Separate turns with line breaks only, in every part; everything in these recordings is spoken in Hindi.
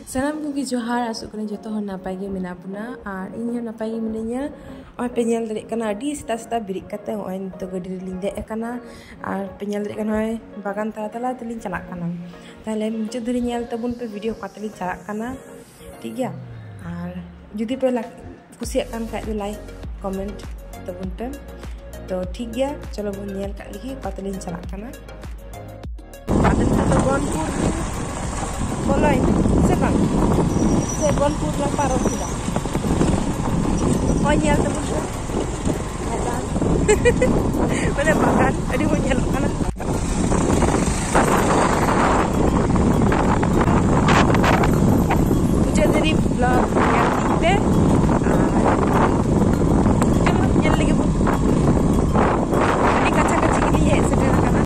Salam kuki johar asuk kena joto hon napai ge mena puna ar ini napai ge menenya oi penyel dari kana di sita-sita birik kate oi to gadi linde kana ar penyel dari kana oi bagan tala telin calak kana tahle muncul dari nyel tabun pe video katelin calak kana ठीक है और जुदी पे कुसिया kan kak like comment tabun pe तो ठीक है चलो bon nyel kak lagi katelin calak kana paten to bonpur boloi sebang se bonpur la paro tidak oh nyel tabun pe bagan mana bagan adi bon nyel kana dari vlog yang kita cuma nyel lagi bu ini kacang-kacang ini ya sederhana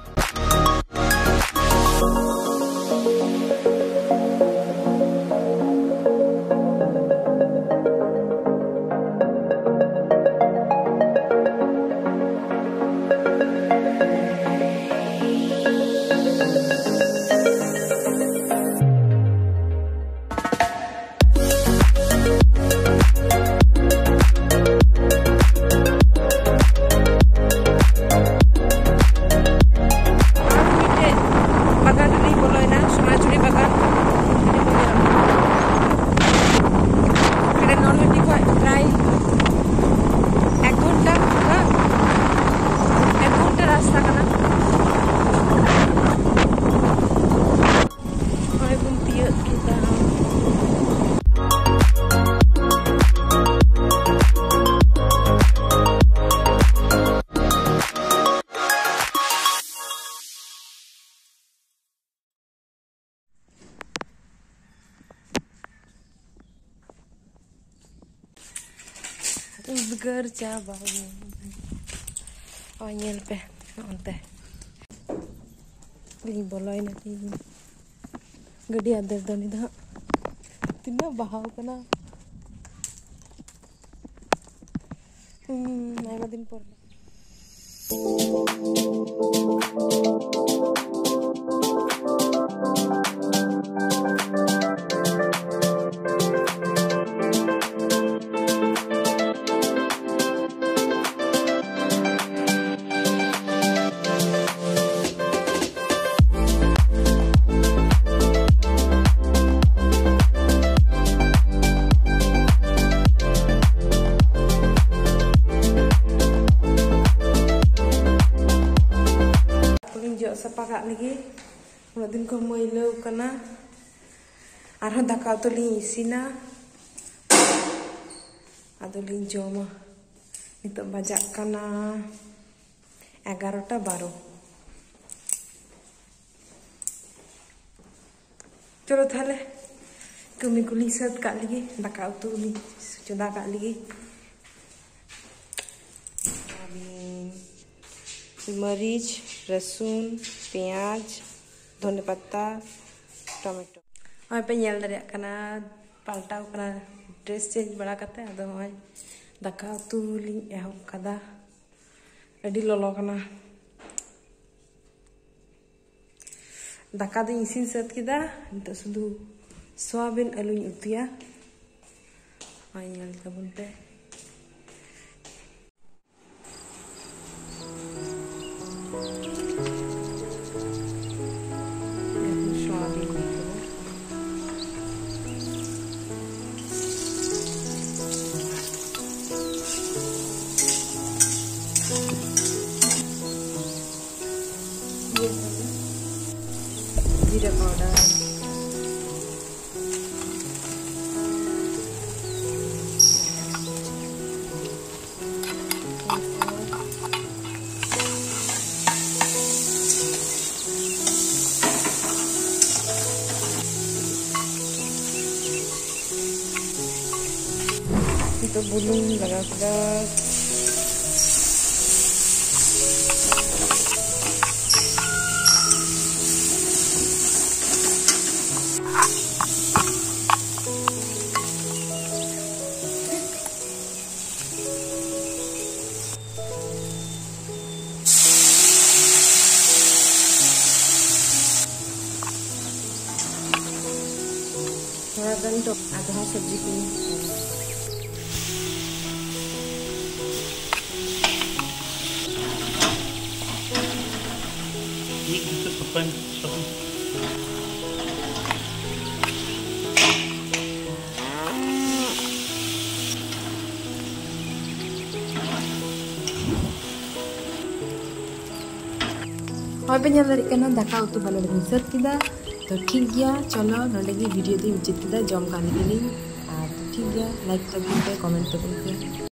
bekerja bangun oh nyel pe onte ini boloi nanti gadi ada doni dah tina bahaw kana naik din por sepakat lagi udah din ko moilo kana arho daka to li isina adolin joma nitok bajak kana 11টা 12 चलो थाले kami kuli set kak lagi daka utu ni coba kak lagi मरीच लहसुन प्याज धनिया पत्ता टमाटो और पे nyel dari kana paltaw kana dress change bada kate ado hoy daka utu li ehok kada adi lolo kana daka do isin set kida nito sudu soyabin alu utuya hoy nyel tabun pe जीरा पाउडर itu bulung lagak-lagak थोड़ा गन तो आधा सब्जी को और पे ñal dari kana daka utu bala reset kida तो ठीक गया चलो नोडे वीडियो दी मुचित जम कानी ठीक गया लाइक तक कमेंट तक